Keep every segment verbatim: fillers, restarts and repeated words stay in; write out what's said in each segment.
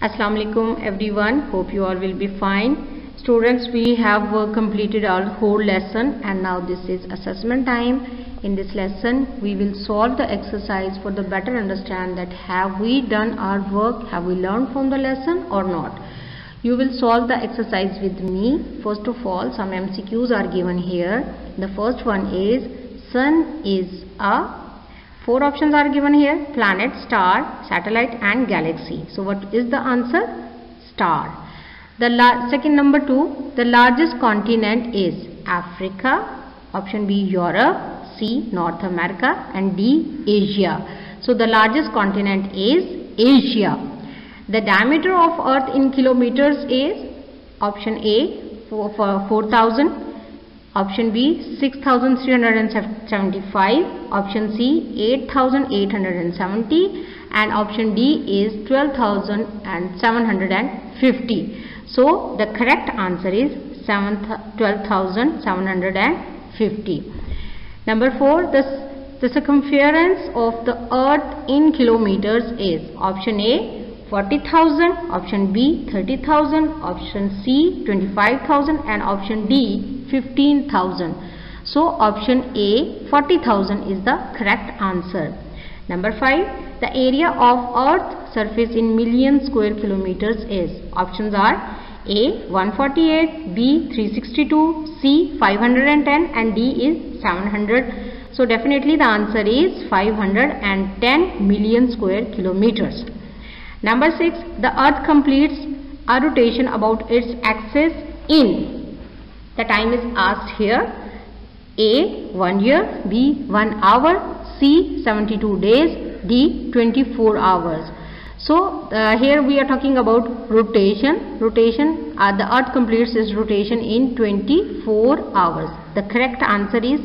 Assalamu alaikum everyone, hope you all will be fine. Students, we have uh, completed our whole lesson and now this is assessment time. In this lesson we will solve the exercise for the better understand that have we done our work, have we learned from the lesson or not. You will solve the exercise with me. First of all, some M C Qs are given here. The first one is sun is a Four options are given here: planet, star, satellite and galaxy. So what is the answer? Star. The second, number two, the largest continent is Africa. Option B, Europe. C, North America. And D, Asia. So the largest continent is Asia. The diameter of Earth in kilometers is option A, four thousand. Option B, six thousand three hundred seventy-five. Option C, eight thousand eight hundred seventy. And option D is twelve thousand seven hundred fifty. So the correct answer is twelve thousand seven hundred fifty. Number four, the, the circumference of the earth in kilometers is option A, forty thousand, option B, thirty thousand, option C, twenty-five thousand and option D, fifteen thousand. So option A, forty thousand is the correct answer. Number five, the area of earth surface in million square kilometers is, options are A, one hundred forty-eight, B, three hundred sixty-two, C, five hundred ten and D is seven hundred. So definitely the answer is five hundred ten million square kilometers. Number six, the earth completes a rotation about its axis in, the time is asked here, A, one year, B, one hour, C, seventy-two days, D, twenty-four hours. So uh, here we are talking about rotation. Rotation, uh, the earth completes its rotation in twenty-four hours. The correct answer is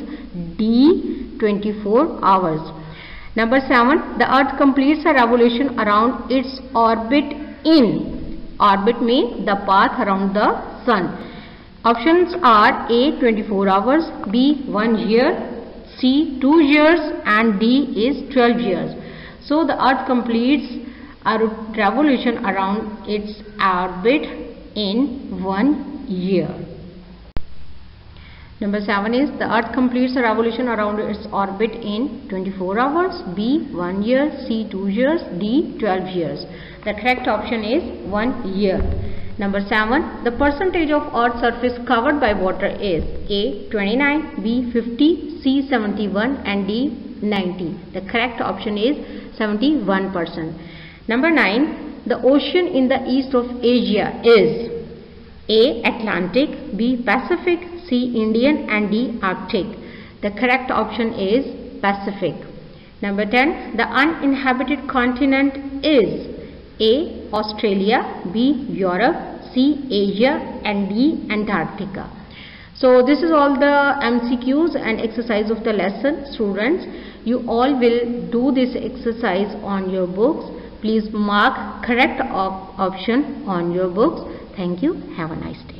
D, twenty-four hours. Number seven, the earth completes a revolution around its orbit in, orbit means the path around the sun. Options are A, twenty-four hours, B, one year, C, two years and D is twelve years. So the earth completes a revolution around its orbit in one year. Number seven is the earth completes a revolution around its orbit in twenty-four hours, B, one year, C, two years, D, twelve years. The correct option is one year. Number seven, the percentage of earth's surface covered by water is A, twenty-nine, B, fifty, C, seventy-one and D, ninety. The correct option is seventy-one percent. Number nine, the ocean in the east of Asia is A, Atlantic, B, Pacific, C, Indian and D, Arctic. The correct option is Pacific. Number ten, the uninhabited continent is A, Australia, B, Europe, C, Asia and D, Antarctica. So this is all the M C Qs and exercise of the lesson. Students, you all will do this exercise on your books. Please mark correct op option on your books. Thank you. Have a nice day.